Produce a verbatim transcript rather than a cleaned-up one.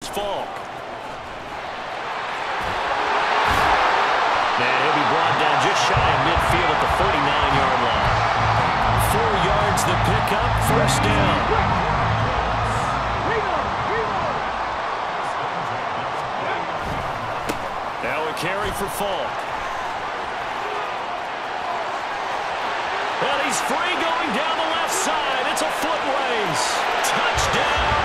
Falk. And he'll be brought down just shy of midfield at the forty-nine-yard line. Four yards the pickup, first down. Now a carry for Falk. And he's free going down the left side. It's a foot race. Touchdown,